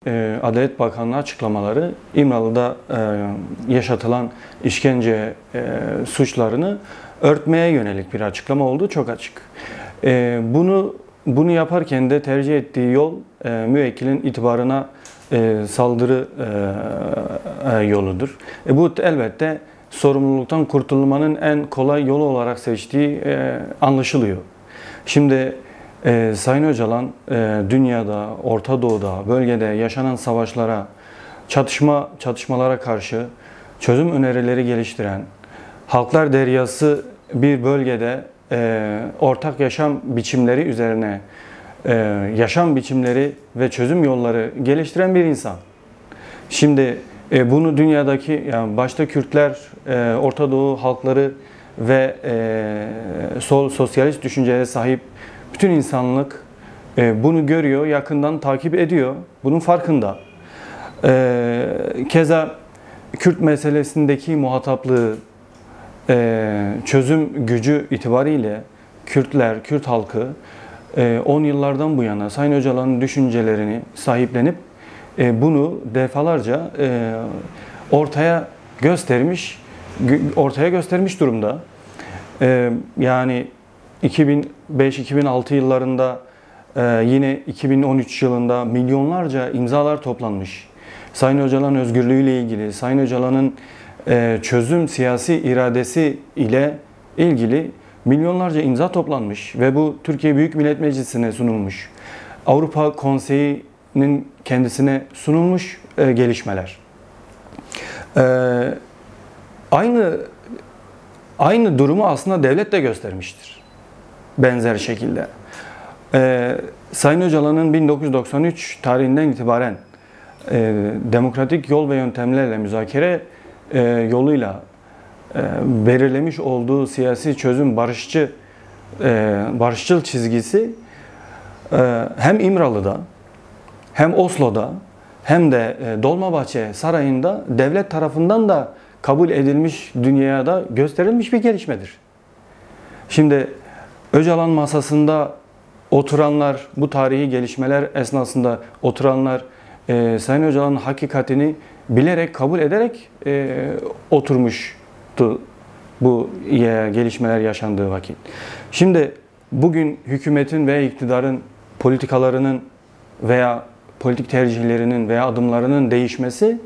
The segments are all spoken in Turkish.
Adalet Bakanlığı açıklamaları İmralı'da yaşatılan işkence suçlarını örtmeye yönelik bir açıklama olduğu çok açık. Bunu yaparken de tercih ettiği yol müvekkilin itibarına saldırı yoludur. Bu elbette sorumluluktan kurtulmanın en kolay yolu olarak seçtiği anlaşılıyor. Şimdi Sayın Öcalan dünyada, Orta Doğu'da, bölgede yaşanan savaşlara, çatışmalara karşı çözüm önerileri geliştiren, halklar deryası bir bölgede ortak yaşam biçimleri üzerine yaşam biçimleri ve çözüm yolları geliştiren bir insan. Şimdi bunu dünyadaki, yani başta Kürtler, Orta Doğu halkları ve sosyalist düşünceye sahip bütün insanlık bunu görüyor, yakından takip ediyor, bunun farkında. Keza Kürt meselesindeki muhataplığı, çözüm gücü itibariyle Kürtler, Kürt halkı 10 yıllardan bu yana Sayın Öcalan'ın düşüncelerini sahiplenip bunu defalarca ortaya göstermiş durumda. Yani 2005-2006 yıllarında yine 2013 yılında milyonlarca imzalar toplanmış. Sayın Öcalan özgürlüğüyle ilgili, Sayın Öcalan'ın çözüm siyasi iradesi ile ilgili milyonlarca imza toplanmış ve bu Türkiye Büyük Millet Meclisi'ne sunulmuş. Avrupa Konseyi'nin kendisine sunulmuş gelişmeler. Aynı durumu aslında devlet de göstermiştir. Benzer şekilde. Sayın Öcalan'ın 1993 tarihinden itibaren demokratik yol ve yöntemlerle müzakere yoluyla belirlemiş olduğu siyasi çözüm barışçıl çizgisi hem İmralı'da hem Oslo'da hem de Dolmabahçe Sarayı'nda devlet tarafından da kabul edilmiş, dünyaya da gösterilmiş bir gelişmedir. Şimdi Öcalan masasında oturanlar, bu tarihi gelişmeler esnasında oturanlar Sayın Öcalan'ın hakikatini bilerek, kabul ederek oturmuştu bu gelişmeler yaşandığı vakit. Şimdi bugün hükümetin veya iktidarın politikalarının veya politik tercihlerinin veya adımlarının değişmesi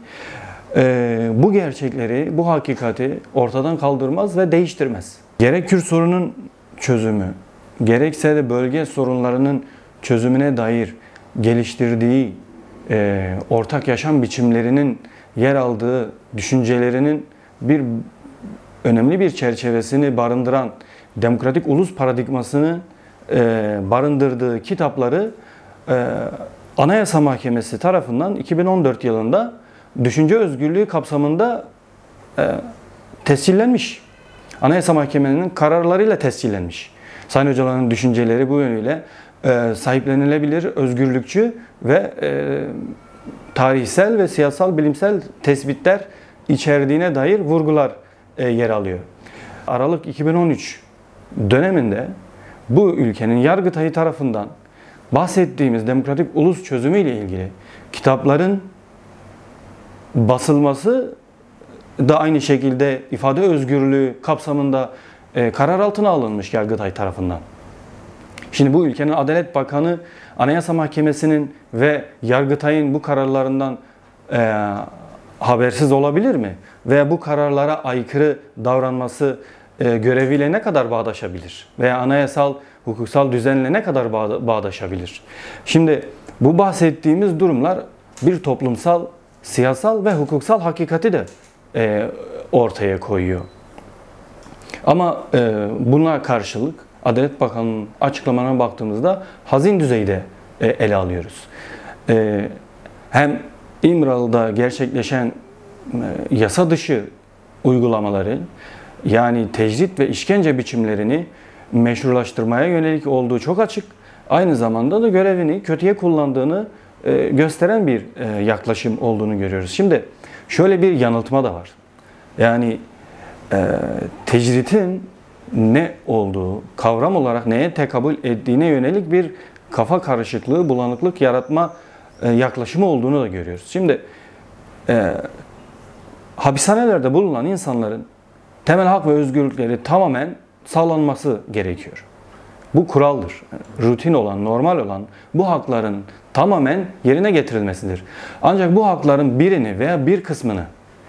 bu gerçekleri, bu hakikati ortadan kaldırmaz ve değiştirmez. Gerek Kürt sorunun çözümü, gerekse de bölge sorunlarının çözümüne dair geliştirdiği ortak yaşam biçimlerinin yer aldığı düşüncelerinin önemli bir çerçevesini barındıran demokratik ulus paradigmasını barındırdığı kitapları Anayasa Mahkemesi tarafından 2014 yılında düşünce özgürlüğü kapsamında tescillenmiş. Anayasa Mahkemesi'nin kararlarıyla tescillenmiş. Sayın Öcalan'ın düşünceleri bu yönüyle sahiplenilebilir, özgürlükçü ve tarihsel ve siyasal bilimsel tespitler içerdiğine dair vurgular yer alıyor. Aralık 2013 döneminde bu ülkenin Yargıtayı tarafından bahsettiğimiz demokratik ulus çözümü ile ilgili kitapların basılması da aynı şekilde ifade özgürlüğü kapsamında karar altına alınmış Yargıtay tarafından. Şimdi bu ülkenin Adalet Bakanı Anayasa Mahkemesi'nin ve Yargıtay'ın bu kararlarından habersiz olabilir mi? Veya bu kararlara aykırı davranması göreviyle ne kadar bağdaşabilir? Veya anayasal, hukuksal düzenle ne kadar bağdaşabilir? Şimdi bu bahsettiğimiz durumlar bir toplumsal, siyasal ve hukuksal hakikati de ortaya koyuyor. Ama buna karşılık Adalet Bakanı'nın açıklamalarına baktığımızda hazin düzeyde ele alıyoruz. Hem İmralı'da gerçekleşen yasa dışı uygulamaları, yani tecrit ve işkence biçimlerini meşrulaştırmaya yönelik olduğu çok açık. Aynı zamanda da görevini kötüye kullandığını gösteren bir yaklaşım olduğunu görüyoruz. Şimdi şöyle bir yanıltma da var. Yani tecritin ne olduğu, kavram olarak neye tekabül ettiğine yönelik bir kafa karışıklığı, bulanıklık yaratma yaklaşımı olduğunu da görüyoruz. Şimdi hapishanelerde bulunan insanların temel hak ve özgürlükleri tamamen sağlanması gerekiyor. Bu kuraldır. Rutin olan, normal olan bu hakların tamamen yerine getirilmesidir. Ancak bu hakların birini veya bir kısmını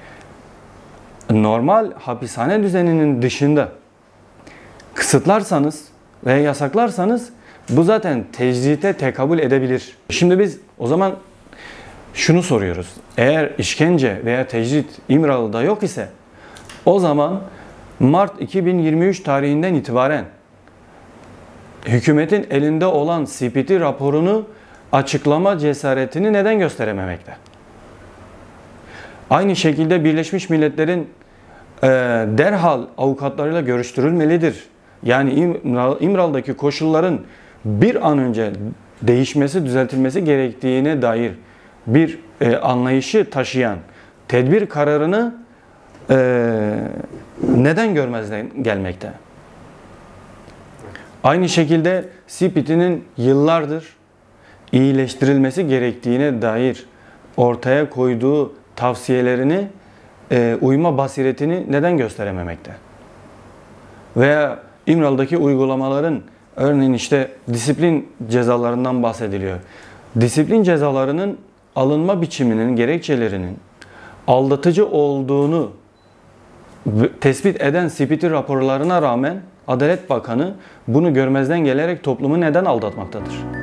normal hapishane düzeninin dışında kısıtlarsanız veya yasaklarsanız bu zaten tecrite tekabül edebilir. Şimdi biz o zaman şunu soruyoruz. Eğer işkence veya tecrit İmralı'da yok ise o zaman Mart 2023 tarihinden itibaren hükümetin elinde olan CPT raporunu açıklama cesaretini neden gösterememekte? Aynı şekilde Birleşmiş Milletler'in derhal avukatlarıyla görüştürülmelidir. Yani İmralı'daki koşulların bir an önce değişmesi, düzeltilmesi gerektiğine dair bir anlayışı taşıyan tedbir kararını neden görmezden gelmekte? Aynı şekilde CPT'nin yıllardır iyileştirilmesi gerektiğine dair ortaya koyduğu tavsiyelerini uyma basiretini neden gösterememekte? Veya İmralı'daki uygulamaların örneğin işte disiplin cezalarından bahsediliyor. Disiplin cezalarının alınma biçiminin, gerekçelerinin aldatıcı olduğunu tespit eden CPT raporlarına rağmen Adalet Bakanı bunu görmezden gelerek toplumu neden aldatmaktadır?